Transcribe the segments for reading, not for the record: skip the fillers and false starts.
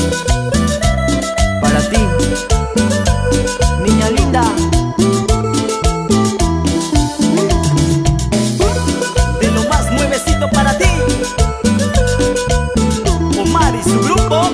Para ti, niña linda. De lo más nuevecito para ti, Omar y su grupo.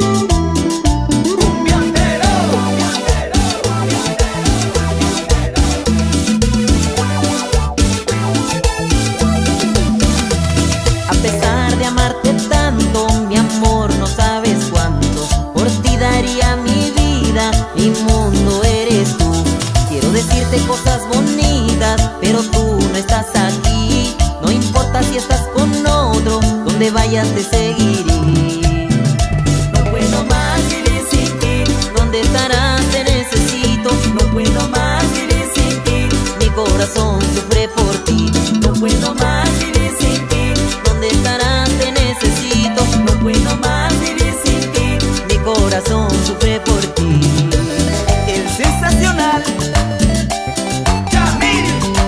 A pesar de amarte tanto, mi amor, no sabes cuánto. Por ti daría mi vida, mi mundo eres tú. Quiero decirte cosas bonitas, pero tú no estás aquí. No importa si estás con otro, donde vayas te seguiré. No puedo más vivir sin ti, ¿dónde estarás? Te necesito. No puedo más vivir sin ti, mi corazón sufre por ti. No puedo más vivir sin ti, ¿dónde estarás? Te necesito. No puedo más vivir sin ti, mi corazón sufre por ti. El sensacional Yamil.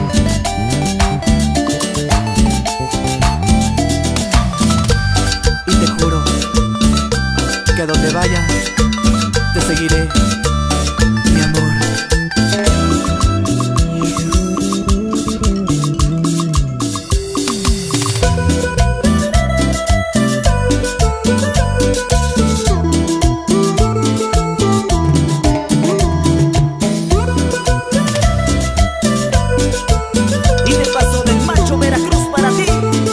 Y te juro que a donde vayas te seguiré, mi amor. Y de paso del Macho Veracruz para ti.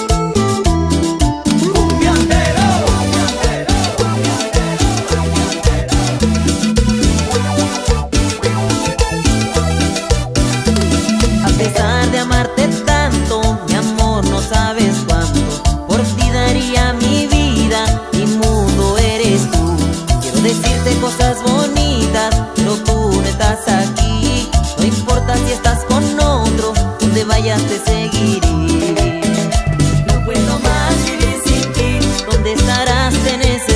A pesar de amarte tanto, mi amor, no sabes cuánto. Por ti daría mi vida, mi mundo eres tú. Quiero decirte cosas bonitas, pero tú no estás aquí. No importa si estás con otro, donde vayas te seguiré. No puedo más vivir sin ti, ¿dónde estarás? Te necesito.